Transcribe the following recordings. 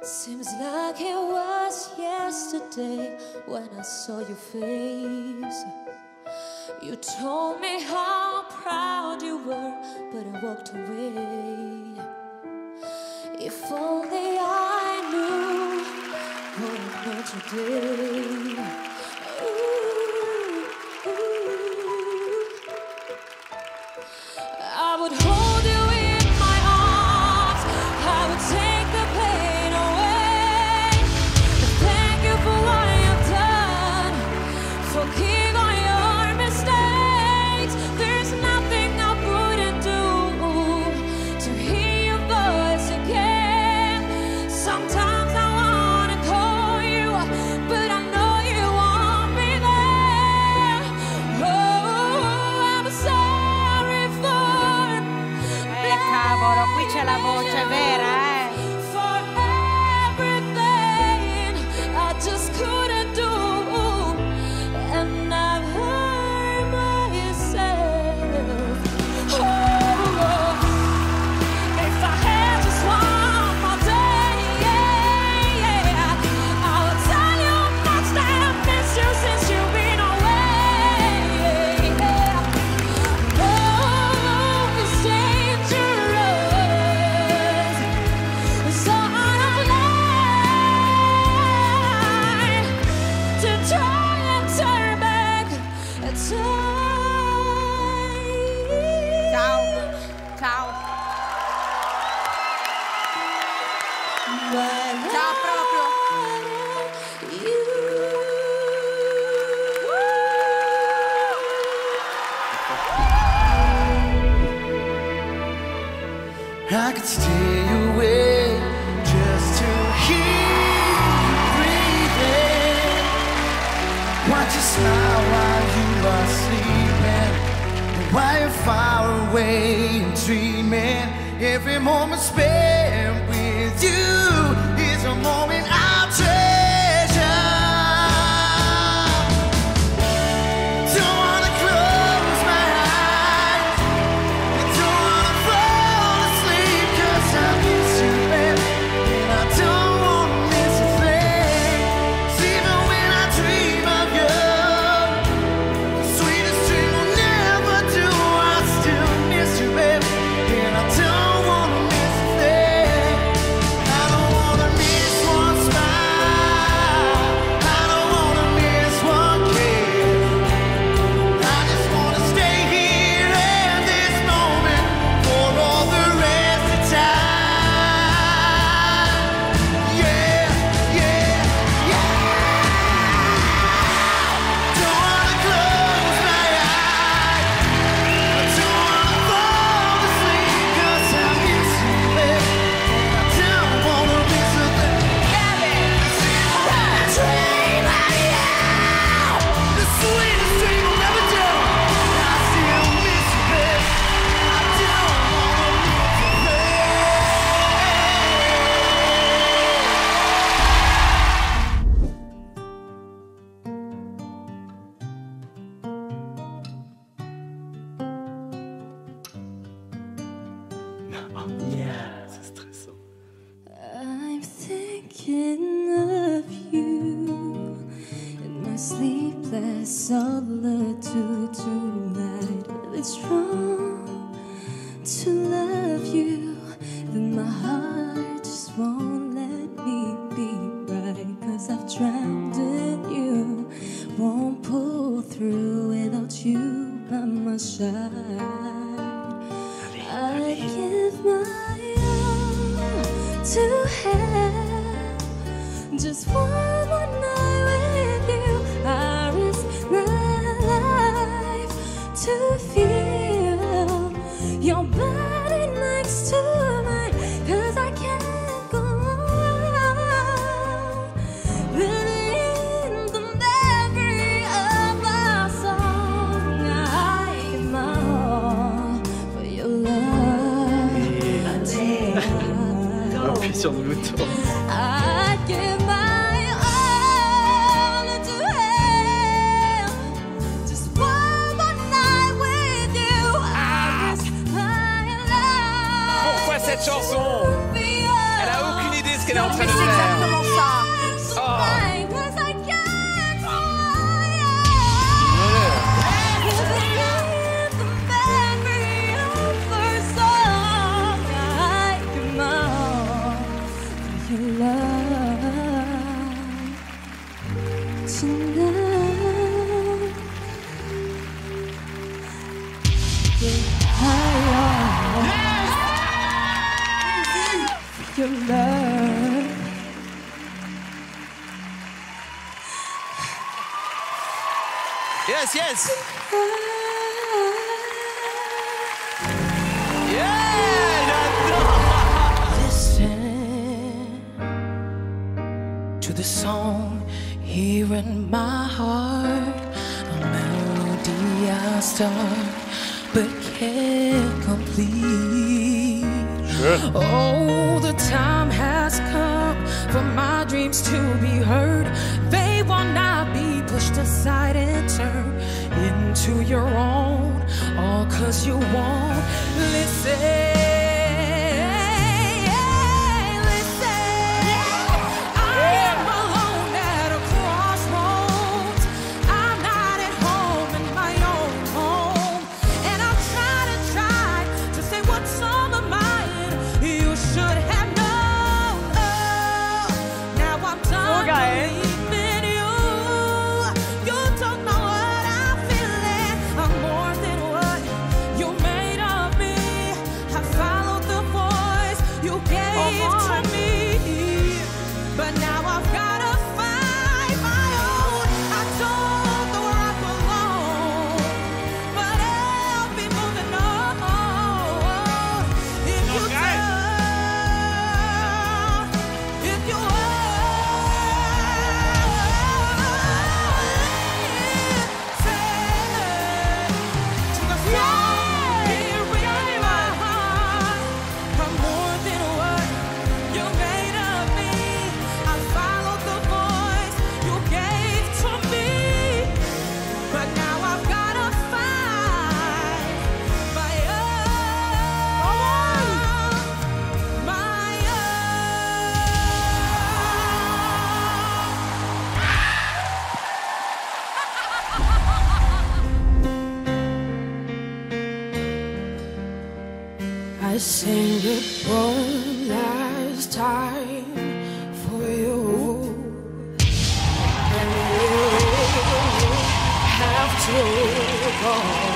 Seems like it was yesterday when I saw your face. You told me how proud you were, but I walked away. If only I knew what I know today. Ooh, ooh. I would hold you in my arms, I would take the pain away. Thank you for what you've done, forgive all your mistakes. There's nothing I wouldn't do to hear your voice again. Sometimes I wanna call you, but I know you want me there. Oh, I'm sorry for cavolo, qui c'è la voce vera, for everything I just couldn't do, and I've hurt myself. Oh, if I had just one more day, I would tell you much that I miss you since you've been away. Oh, it's dangerous, so I'm lying to try and turn back time. Ciao, ciao. But Ciao proprio. I could stay awake just to hear you breathing. Watch you smile while you are sleeping, and while you're far away and dreaming. Every moment spent with you is a moment I'll treasure. Don't wanna close my eyes, I don't wanna fall asleep, 'cause I miss you, baby, and I don't wanna miss a thing. 'Cause even when I dream of you, the sweetest dream will never do. I still miss you, baby, and I don't wanna miss a thing. I don't wanna miss one smile, I don't wanna miss one kiss. I just wanna stay here in this moment for all the rest of time. Yeah, yeah, yeah. Don't wanna close my eyes, I don't wanna fall asleep, 'cause I miss you, baby, and I don't wanna miss a thing. Dream of you, the sweetest dream will never do. I still miss you, baby, I don't wanna miss a C'est stressant. I'm thinking of you in my sleepless solitude tonight. It's wrong to love you, then my heart just won't let me be right. 'Cause I've drowned in you, won't pull through without you by my side. I'd give my all to have just one more night with you. I risk my life to feel your body next to mine. 'Cause I can't go on living the memory of my song. I give my all for your love. Appuie sur le bouton. I'd give my all to have just one more night with you. I risk my life. Pourquoi cette chanson? Elle a aucune idée ce qu'elle est en train de C'est faire. exactement ça. Your love. Yes, yes. Yeah, j'adore. Listen to the song here in my heart, a melody I start but can't complete. Oh, the time has come for my dreams to be heard. They will not be pushed aside and turned into your own, all 'cause you won't listen. I sing it one last time for you, and you have to go.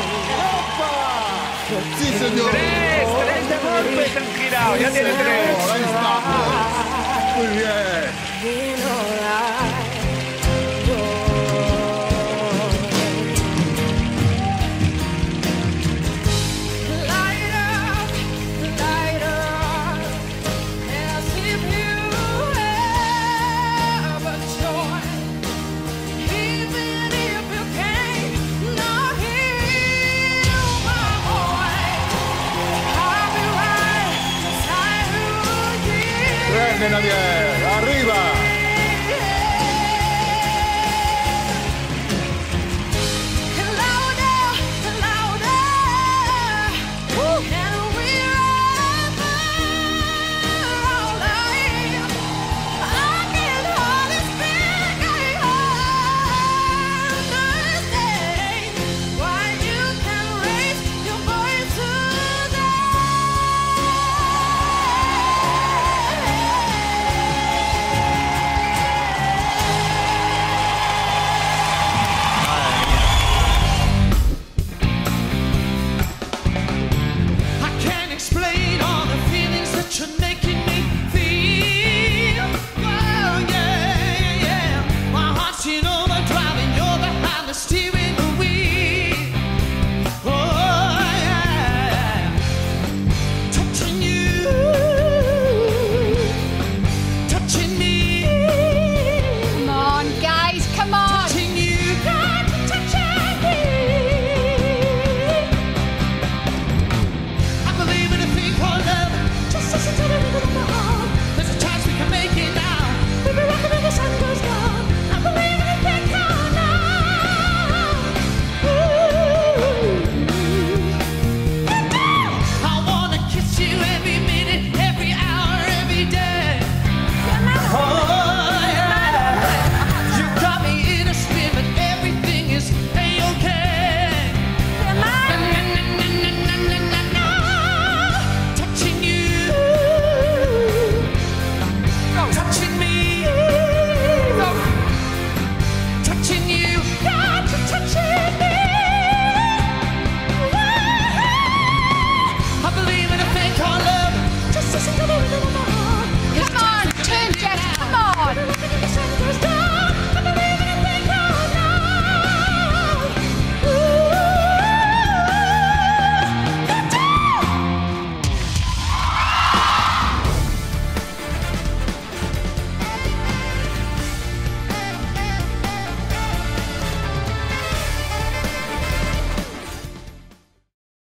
Sí, señor. Tres de golpe, tranquila. Ya tiene tres. Ahí está. Muy bien. Bien, bien.